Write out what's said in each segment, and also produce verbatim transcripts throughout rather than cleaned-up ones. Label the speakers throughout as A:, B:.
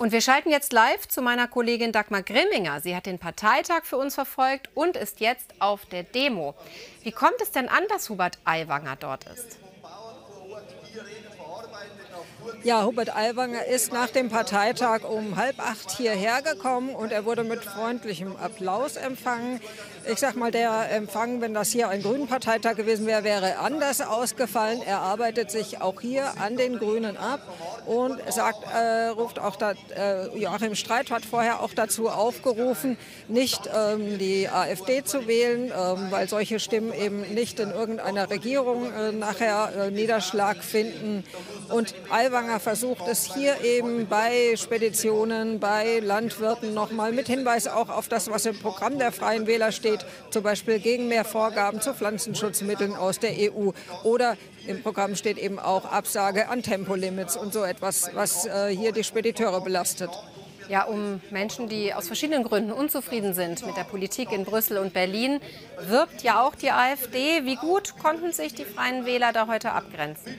A: Und wir schalten jetzt live zu meiner Kollegin Dagmar Grimminger. Sie hat den Parteitag für uns verfolgt und ist jetzt auf der Demo. Wie kommt es denn an, dass Hubert Aiwanger dort ist?
B: Ja, Hubert Aiwanger ist nach dem Parteitag um halb acht hierher gekommen und er wurde mit freundlichem Applaus empfangen. Ich sag mal, der Empfang, wenn das hier ein Grünen-Parteitag gewesen wäre, wäre anders ausgefallen. Er arbeitet sich auch hier an den Grünen ab und sagt, äh, ruft auch da, äh, Joachim Streit hat vorher auch dazu aufgerufen, nicht ähm, die AfD zu wählen, ähm, weil solche Stimmen eben nicht in irgendeiner Regierung äh, nachher äh, Niederschlag finden. Und Aiwanger versucht es hier eben bei Speditionen, bei Landwirten nochmal mit Hinweis auch auf das, was im Programm der Freien Wähler steht, zum Beispiel gegen mehr Vorgaben zu Pflanzenschutzmitteln aus der E U. Oder im Programm steht eben auch Absage an Tempolimits und so etwas, was äh, hier die Spediteure belastet.
A: Ja, um Menschen, die aus verschiedenen Gründen unzufrieden sind mit der Politik in Brüssel und Berlin, wirbt ja auch die AfD. Wie gut konnten sich die Freien Wähler da heute abgrenzen?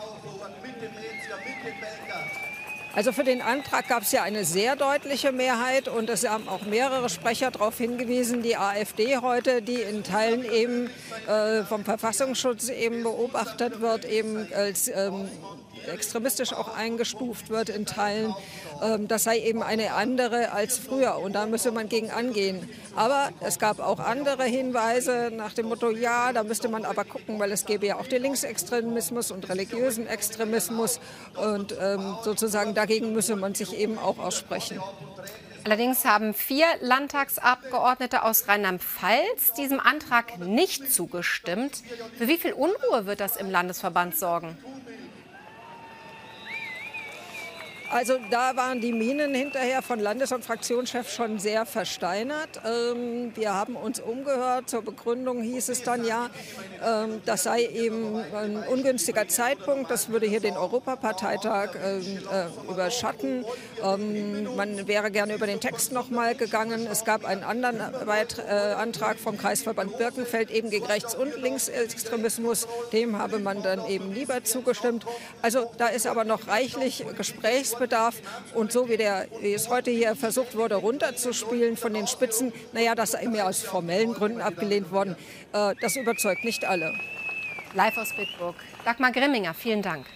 B: Also für den Antrag gab es ja eine sehr deutliche Mehrheit und es haben auch mehrere Sprecher darauf hingewiesen, die AfD heute, die in Teilen eben äh, vom Verfassungsschutz eben beobachtet wird, eben als ähm, extremistisch auch eingestuft wird in Teilen, ähm, das sei eben eine andere als früher und da müsse man gegen angehen. Aber es gab auch andere Hinweise nach dem Motto, ja, da müsste man aber gucken, weil es gäbe ja auch den Linksextremismus und religiösen Extremismus und ähm, sozusagen dagegen müsse man sich eben auch aussprechen.
A: Allerdings haben vier Landtagsabgeordnete aus Rheinland-Pfalz diesem Antrag nicht zugestimmt. Für wie viel Unruhe wird das im Landesverband sorgen?
B: Also da waren die Minen hinterher von Landes- und Fraktionschef schon sehr versteinert. Ähm, wir haben uns umgehört. Zur Begründung hieß es dann ja, ähm, das sei eben ein ungünstiger Zeitpunkt. Das würde hier den Europaparteitag äh, äh, überschatten. Ähm, man wäre gerne über den Text noch mal gegangen. Es gab einen anderen Beit äh, Antrag vom Kreisverband Birkenfeld eben gegen Rechts- und Linksextremismus. Dem habe man dann eben lieber zugestimmt. Also da ist aber noch reichlich Gesprächsbedarf. Und so wie, der, wie es heute hier versucht wurde, runterzuspielen von den Spitzen, naja, das sei mir aus formellen Gründen abgelehnt worden, äh, das überzeugt nicht alle.
A: Live aus Bitburg. Dagmar Grimminger, vielen Dank.